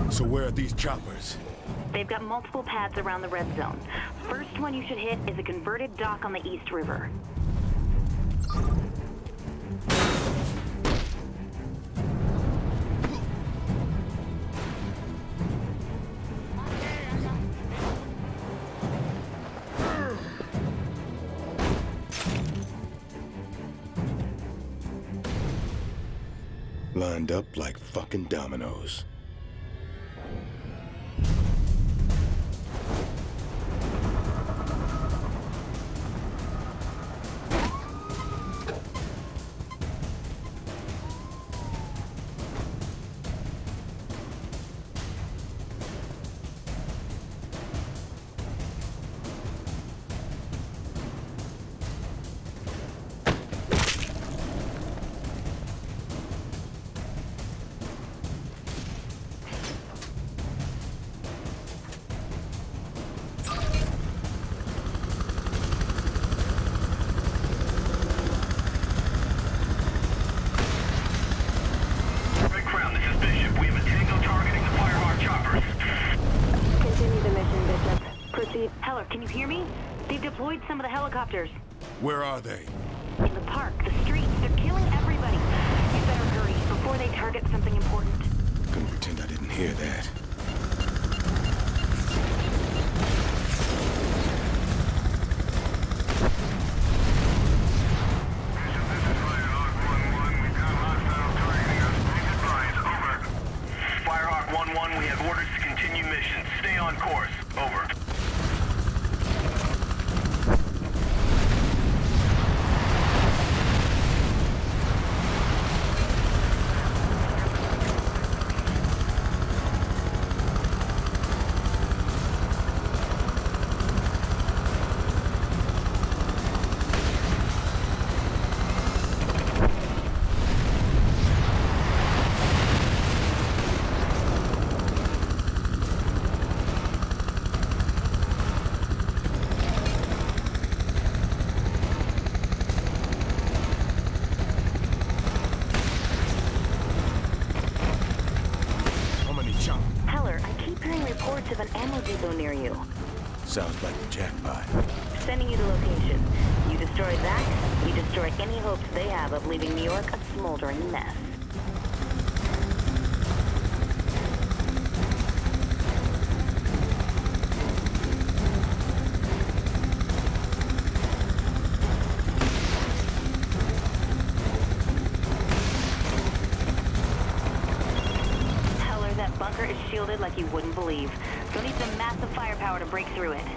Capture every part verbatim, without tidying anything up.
So where are these choppers? They've got multiple pads around the red zone. First one you should hit is a converted dock on the East River. Lined up like fucking dominoes. Heller, can you hear me? They've deployed some of the helicopters. Where are they? In the park, the streets. They're killing everybody. You better hurry before they target something important. Couldn't pretend I didn't hear that. Firehawk one one, we have orders to continue mission. Stay on course. Over. Of an ammo depot near you. Sounds like the jackpot. Sending you the location. You destroy that, you destroy any hopes they have of leaving New York a smoldering mess. Heller, that bunker is shielded like you wouldn't believe. You'll need some massive firepower to break through it.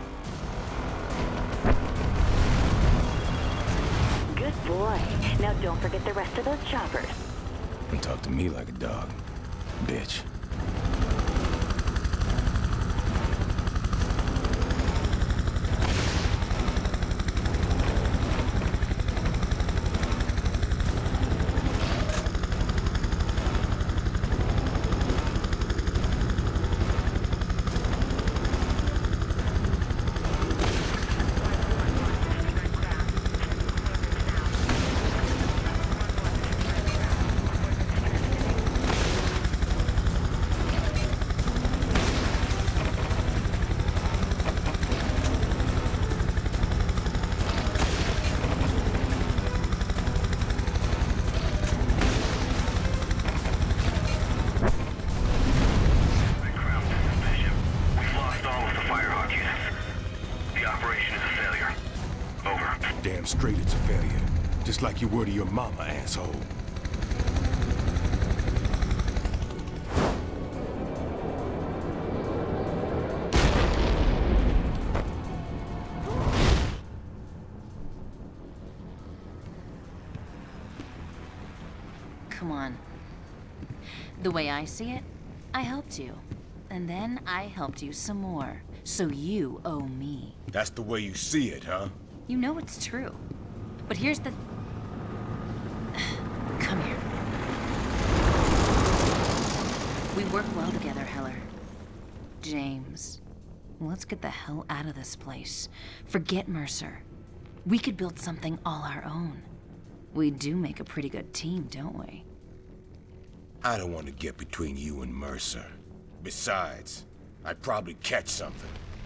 Good boy. Now don't forget the rest of those choppers. Don't talk to me like a dog, bitch. Damn straight it's a failure. Just like you were to your mama, asshole. Come on. The way I see it, I helped you. And then I helped you some more. So you owe me. That's the way you see it, huh? You know it's true. But here's the... Come here. We work well together, Heller. James, let's get the hell out of this place. Forget Mercer. We could build something all our own. We do make a pretty good team, don't we? I don't want to get between you and Mercer. Besides, I'd probably catch something.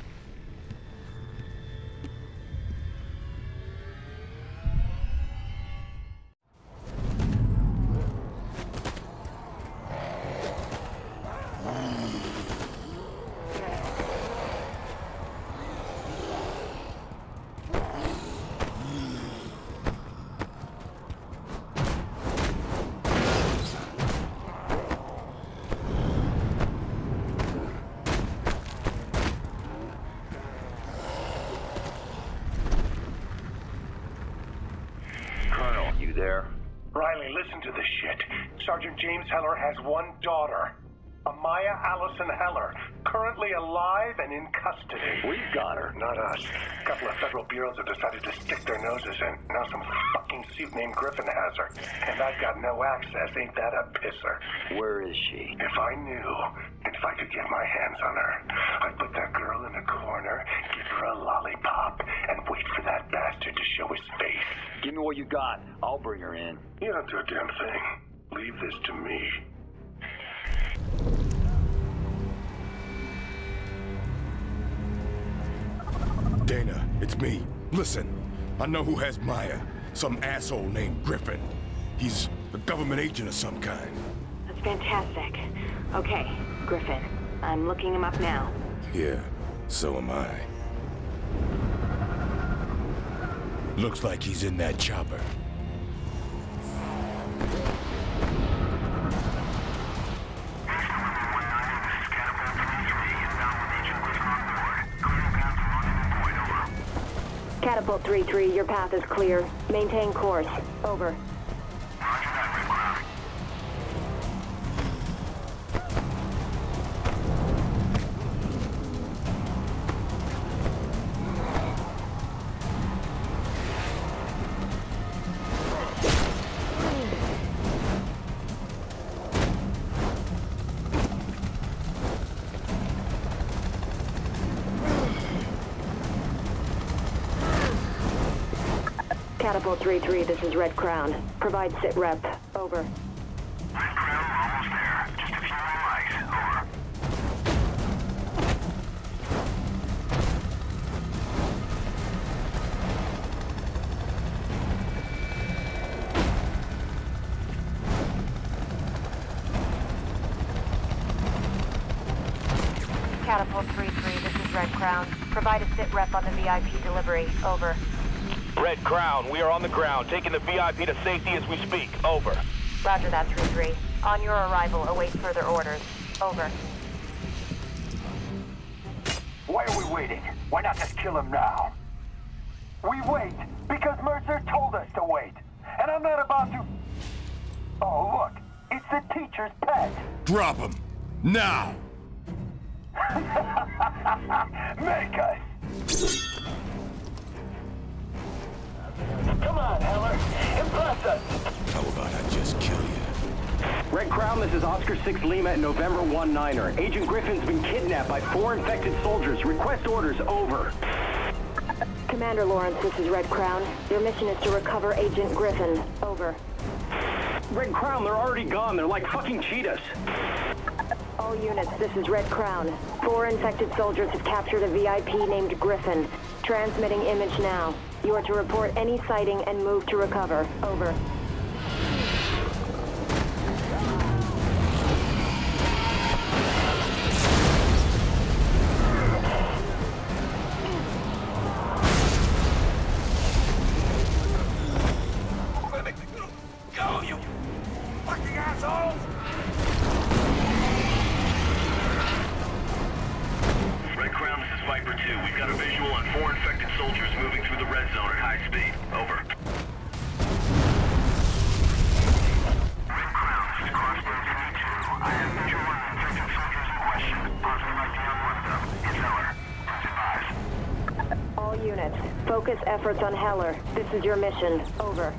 There. Riley, listen to this shit. Sergeant James Heller has one daughter, Amaya Allison Heller, currently alive and in custody. We've got her, not us. A couple of federal bureaus have decided to stick their noses in. Now some fucking suit named Griffin has her, and I've got no access. Ain't that a pisser? Where is she? If I knew, and if I could get my hands on her, I'd put that girl in a corner, give her a lollipop, and wait for that bastard to show his face. Give me what you got. I'll bring her in. You don't do a damn thing. Leave this to me. Dana, it's me. Listen, I know who has Maya. Some asshole named Griffin. He's a government agent of some kind. That's fantastic. Okay, Griffin. I'm looking him up now. Yeah, so am I. Looks like he's in that chopper. Catapult three three, your path is clear. Maintain course. Over. Catapult three three, this is Red Crown. Provide sit rep. Over. Red Crown, we're almost there. Just a few more mics. Over. Catapult three three, this is Red Crown. Provide a sit rep on the V I P delivery. Over. Red Crown, we are on the ground, taking the V I P to safety as we speak. Over. Roger that, three three. On your arrival, await further orders. Over. Why are we waiting? Why not just kill him now? We wait because Mercer told us to wait. And I'm not about to... Oh, look. It's the teacher's pet. Drop him! Now! Make us! Come on, Heller. Impress us! How about I just kill you? Red Crown, this is Oscar six Lima at November one niner. Agent Griffin's been kidnapped by four infected soldiers. Request orders. Over. Commander Lawrence, this is Red Crown. Your mission is to recover Agent Griffin. Over. Red Crown, they're already gone. They're like fucking cheetahs. All units, this is Red Crown. Four infected soldiers have captured a V I P named Griffin. Transmitting image now. You are to report any sighting and move to recover. Over. Go, you fucking assholes! Red Crown, this is Viper two. We've got a visual on four infected soldiers moving through the red zone at high speed. Over. Red Crown, this is Crossbow three two. I have visual on the infected soldiers in question. Positive I D on one of them. It's Heller. Please advise. All units, focus efforts on Heller. This is your mission. Over.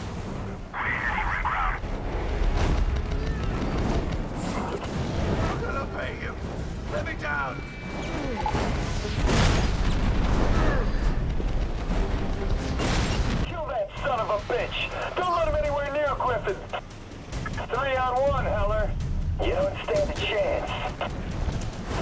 Let me down! Kill that son of a bitch! Don't let him anywhere near Griffin! Three on one, Heller. You don't stand a chance.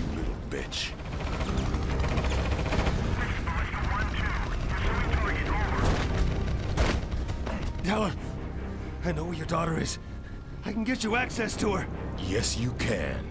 You little bitch. Heller, I know where your daughter is. I can get you access to her. Yes, you can.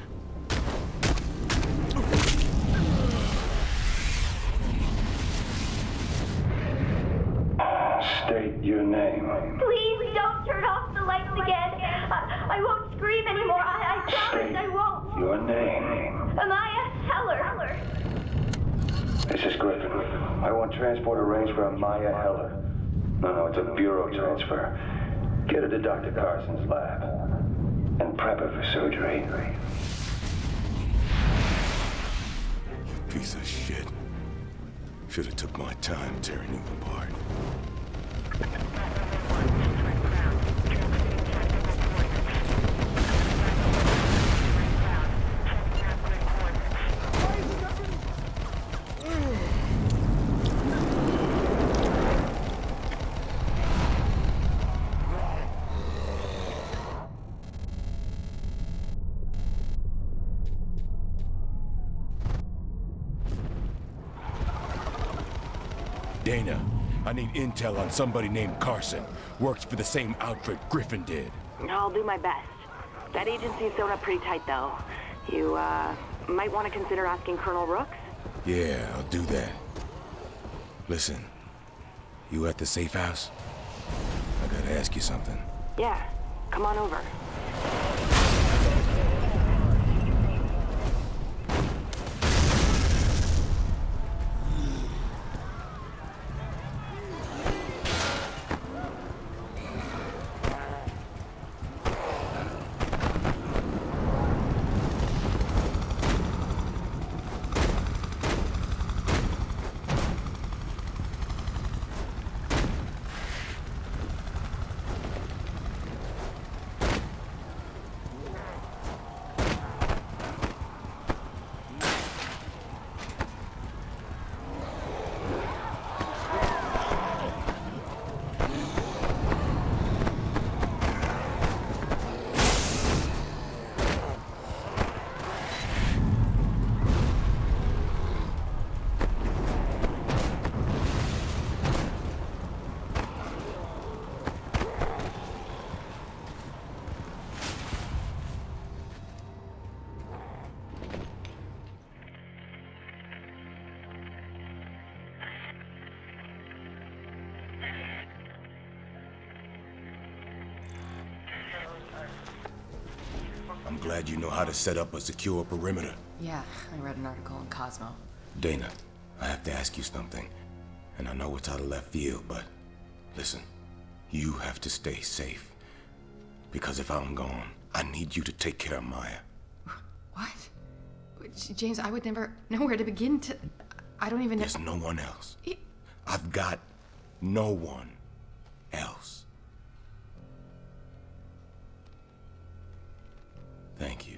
State your name. Please don't turn off the lights again. I, I won't scream anymore. I, I promise State I won't. your name. Amaya Heller. This is Griffin. I want transport arranged for Amaya Heller. No, no, it's a bureau transfer. Get her to Doctor Carson's lab. And prep her for surgery. You piece of shit. Should have took my time tearing you apart. Dana, I need intel on somebody named Carson. Works for the same outfit Griffin did. I'll do my best. That agency's sewn up pretty tight, though. You, uh, might want to consider asking Colonel Rooks? Yeah, I'll do that. Listen, you at the safe house? I gotta ask you something. Yeah, come on over. I'm glad you know how to set up a secure perimeter. Yeah, I read an article in Cosmo. Dana, I have to ask you something. And I know it's out of left field, but listen, you have to stay safe. Because if I'm gone, I need you to take care of Maya. What? James, I would never know where to begin to... I don't even know... There's no one else. It... I've got no one else. Thank you.